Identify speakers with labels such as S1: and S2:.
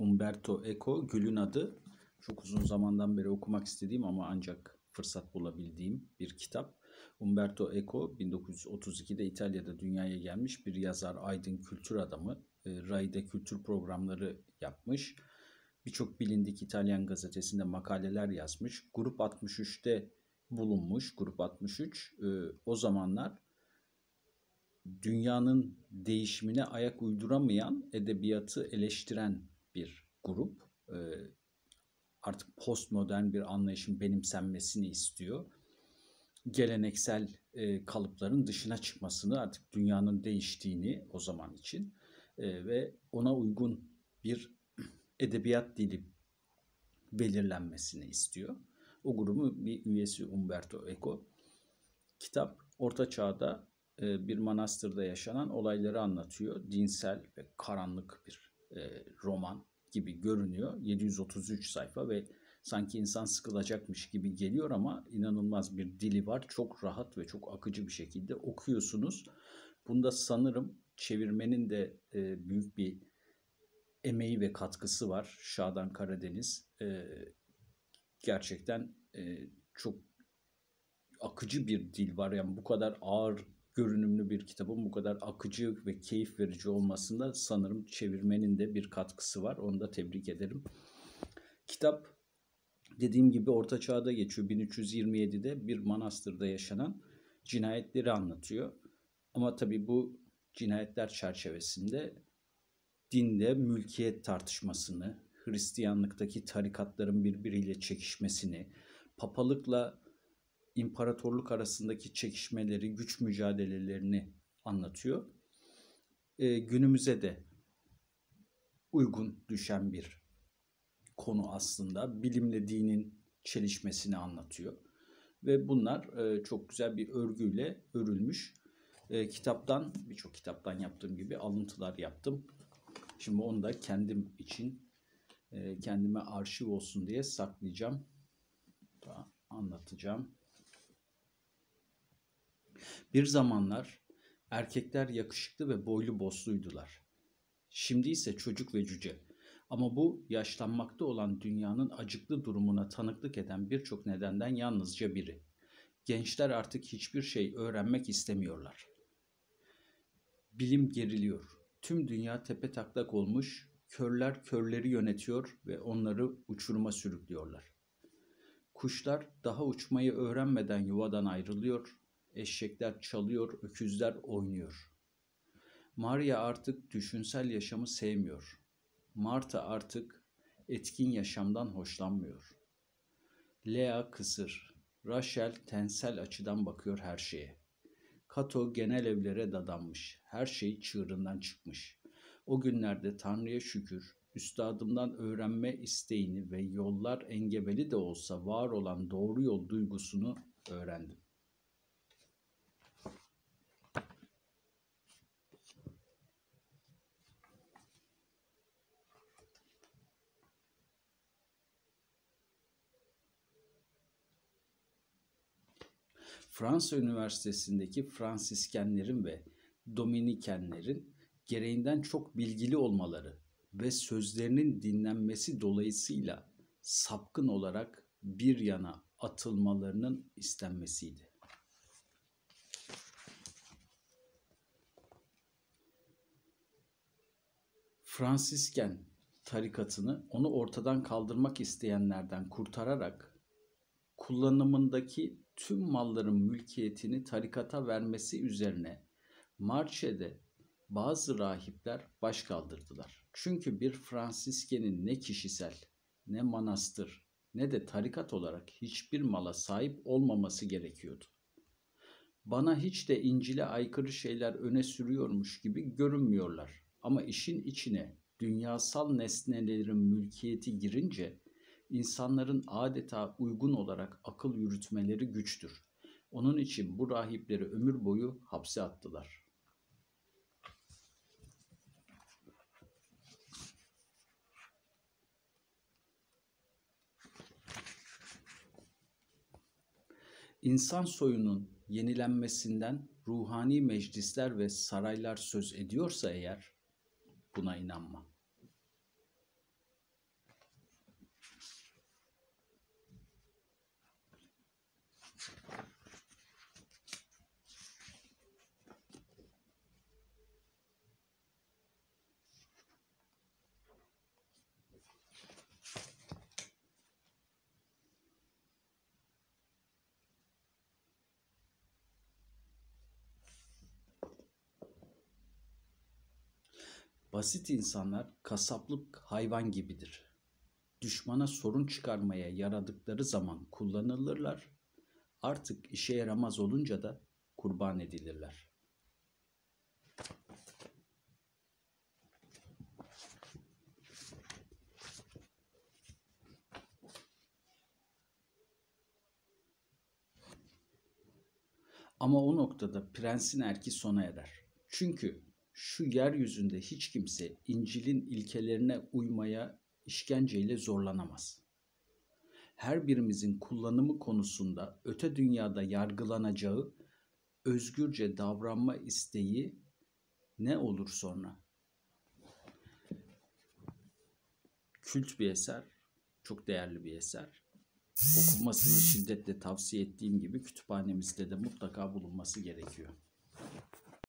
S1: Umberto Eco, Gül'ün Adı. Çok uzun zamandan beri okumak istediğim ama ancak fırsat bulabildiğim bir kitap. Umberto Eco 1932'de İtalya'da dünyaya gelmiş bir yazar, aydın, kültür adamı. RAI'de kültür programları yapmış. Birçok bilindik İtalyan gazetesinde makaleler yazmış. Grup 63'te bulunmuş. Grup 63 o zamanlar dünyanın değişimine ayak uyduramayan, edebiyatı eleştiren bir grup. Artık postmodern bir anlayışın benimsenmesini istiyor. Geleneksel kalıpların dışına çıkmasını, artık dünyanın değiştiğini o zaman için ve ona uygun bir edebiyat dili belirlenmesini istiyor. O grubun bir üyesi Umberto Eco. Kitap Orta Çağ'da bir manastırda yaşanan olayları anlatıyor. Dinsel ve karanlık bir roman gibi görünüyor. 733 sayfa ve sanki insan sıkılacakmış gibi geliyor ama inanılmaz bir dili var. Çok rahat ve çok akıcı bir şekilde okuyorsunuz. Bunda sanırım çevirmenin de büyük bir emeği ve katkısı var. Şadan Karadeniz gerçekten çok akıcı bir dil var. Yani bu kadar ağır görünümlü bir kitabın bu kadar akıcı ve keyif verici olmasında sanırım çevirmenin de bir katkısı var. Onu da tebrik ederim. Kitap dediğim gibi Orta Çağ'da geçiyor. 1327'de bir manastırda yaşanan cinayetleri anlatıyor. Ama tabii bu cinayetler çerçevesinde dinde mülkiyet tartışmasını, Hristiyanlıktaki tarikatların birbiriyle çekişmesini, papalıkla imparatorluk arasındaki çekişmeleri, güç mücadelelerini anlatıyor. Günümüze de uygun düşen bir konu aslında. Bilimle dinin çelişmesini anlatıyor. Ve bunlar çok güzel bir örgüyle örülmüş. Kitaptan, birçok kitaptan yaptığım gibi alıntılar yaptım. Şimdi onu da kendim için, kendime arşiv olsun diye saklayacağım. Daha anlatacağım. Bir zamanlar erkekler yakışıklı ve boylu bosluydular. Şimdi ise çocuk ve cüce. Ama bu yaşlanmakta olan dünyanın acıklı durumuna tanıklık eden birçok nedenden yalnızca biri. Gençler artık hiçbir şey öğrenmek istemiyorlar. Bilim geriliyor. Tüm dünya tepetaklak olmuş, körler körleri yönetiyor ve onları uçuruma sürüklüyorlar. Kuşlar daha uçmayı öğrenmeden yuvadan ayrılıyor, eşekler çalıyor, öküzler oynuyor. Maria artık düşünsel yaşamı sevmiyor. Marta artık etkin yaşamdan hoşlanmıyor. Lea kısır, Rachel tensel açıdan bakıyor her şeye. Kato genel evlere dadanmış, her şey çığırından çıkmış. O günlerde Tanrı'ya şükür, üstadımdan öğrenme isteğini ve yollar engebeli de olsa var olan doğru yol duygusunu öğrendim. Fransa Üniversitesi'ndeki Fransiskenlerin ve Dominikenlerin gereğinden çok bilgili olmaları ve sözlerinin dinlenmesi dolayısıyla sapkın olarak bir yana atılmalarının istenmesiydi. Fransisken tarikatını onu ortadan kaldırmak isteyenlerden kurtararak kullanımındaki tüm malların mülkiyetini tarikata vermesi üzerine Marche'de bazı rahipler baş kaldırdılar. Çünkü bir Fransiskenin ne kişisel, ne manastır, ne de tarikat olarak hiçbir mala sahip olmaması gerekiyordu. Bana hiç de İncil'e aykırı şeyler öne sürüyormuş gibi görünmüyorlar. Ama işin içine dünyasal nesnelerin mülkiyeti girince İnsanların adeta uygun olarak akıl yürütmeleri güçtür. Onun için bu rahipleri ömür boyu hapse attılar. İnsan soyunun yenilenmesinden ruhani meclisler ve saraylar söz ediyorsa eğer, buna inanma. Basit insanlar kasaplık hayvan gibidir. Düşmana sorun çıkarmaya yaradıkları zaman kullanılırlar. Artık işe yaramaz olunca da kurban edilirler. Ama o noktada prensin erki sona erer. Çünkü şu yeryüzünde hiç kimse İncil'in ilkelerine uymaya işkenceyle zorlanamaz. Her birimizin kullanımı konusunda öte dünyada yargılanacağı özgürce davranma isteği ne olur sonra? Kült bir eser, çok değerli bir eser. Okunmasını şiddetle tavsiye ettiğim gibi kütüphanemizde de mutlaka bulunması gerekiyor.